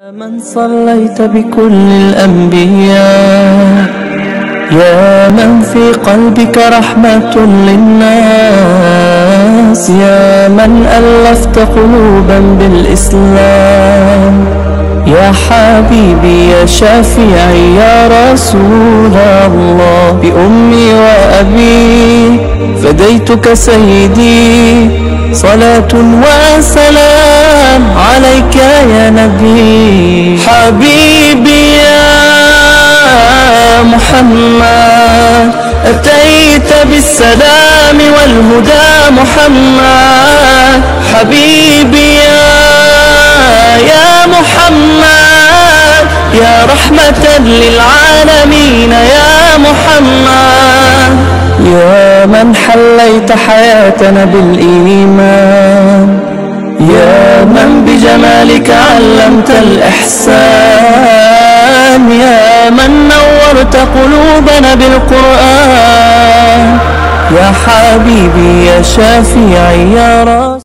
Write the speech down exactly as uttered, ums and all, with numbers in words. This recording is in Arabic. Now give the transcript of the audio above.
من صليت بكل الأنبياء، يا من في قلبك رحمة للناس، يا من ألفت قلوبا بالإسلام، يا حبيبي يا شافعي يا رسول الله، بأمي وأبي فديتك سيدي، صلاة وسلام عليك يا نبي. حبيبي يا محمد أتيت بالسلام والهدى محمد، حبيبي يا يا محمد يا رحمة للعالمين يا محمد، يا من حليت حياتنا بالإيمان، يا من بجمالك علمت الإحسان، يا من نورت قلوبنا بالقرآن، يا حبيبي يا شافعي يا رسول